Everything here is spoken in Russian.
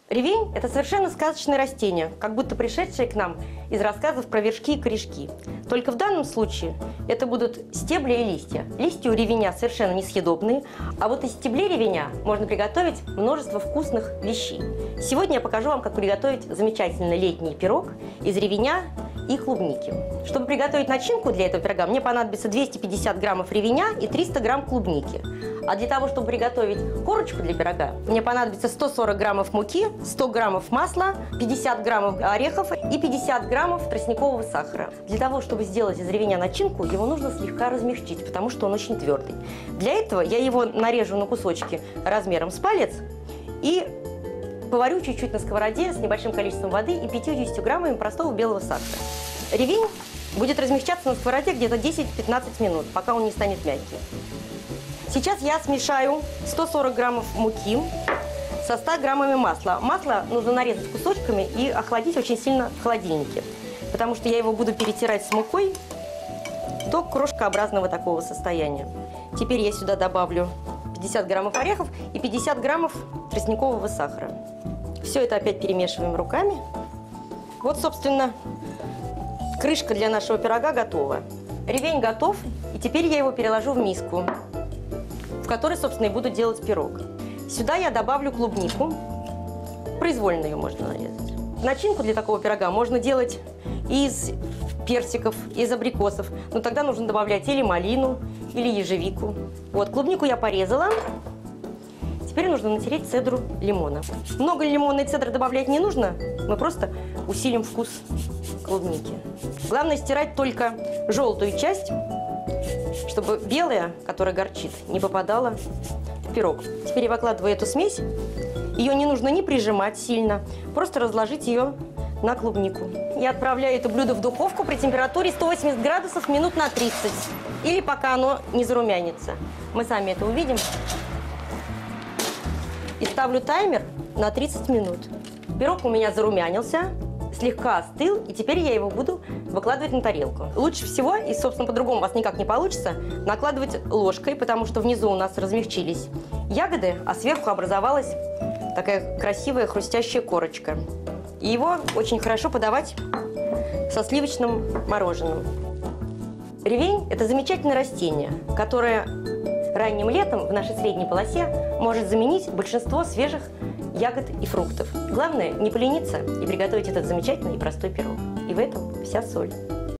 Ревень – это совершенно сказочное растение, как будто пришедшее к нам из рассказов про вершки и корешки. Только в данном случае это будут стебли и листья. Листья у ревеня совершенно несъедобные, а вот из стеблей ревеня можно приготовить множество вкусных вещей. Сегодня я покажу вам, как приготовить замечательный летний пирог из ревеня и клубники. Чтобы приготовить начинку для этого пирога, мне понадобится 250 граммов ревеня и 300 грамм клубники. А для того, чтобы приготовить корочку для пирога, мне понадобится 140 граммов муки, 100 граммов масла, 50 граммов орехов и 50 граммов тростникового сахара. Для того, чтобы сделать из ревеня начинку, его нужно слегка размягчить, потому что он очень твердый. Для этого я его нарежу на кусочки размером с палец и поварю чуть-чуть на сковороде с небольшим количеством воды и 50 граммами простого белого сахара. Ревень будет размягчаться на сковороде где-то 10-15 минут, пока он не станет мягким. Сейчас я смешаю 140 граммов муки со 100 граммами масла. Масло нужно нарезать кусочками и охладить очень сильно в холодильнике, потому что я его буду перетирать с мукой до крошкообразного такого состояния. Теперь я сюда добавлю 50 граммов орехов и 50 граммов тростникового сахара. Все это опять перемешиваем руками. Вот, собственно, крышка для нашего пирога готова. Ревень готов, и теперь я его переложу в миску, в которой, собственно, и буду делать пирог. Сюда я добавлю клубнику. Произвольно ее можно нарезать. Начинку для такого пирога можно делать из персиков, из абрикосов. Но тогда нужно добавлять или малину, или ежевику. Вот, клубнику я порезала. Теперь нужно натереть цедру лимона. Много лимонной цедры добавлять не нужно. Мы просто усилим вкус клубники. Главное стирать только желтую часть, чтобы белая, которая горчит, не попадала в пирог. Теперь я выкладываю эту смесь. Ее не нужно ни прижимать сильно, просто разложить ее на клубнику. Я отправляю это блюдо в духовку при температуре 180 градусов минут на 30. Или пока оно не зарумянится. Мы сами это увидим. И ставлю таймер на 30 минут. Пирог у меня зарумянился, слегка остыл, и теперь я его буду выкладывать на тарелку. Лучше всего, и, собственно, по-другому у вас никак не получится, накладывать ложкой, потому что внизу у нас размягчились ягоды, а сверху образовалась такая красивая хрустящая корочка. И его очень хорошо подавать со сливочным мороженым. Ревень – это замечательное растение, которое ранним летом в нашей средней полосе может заменить большинство свежих ягод и фруктов. Главное – не полениться и приготовить этот замечательный и простой пирог. И в этом вся соль.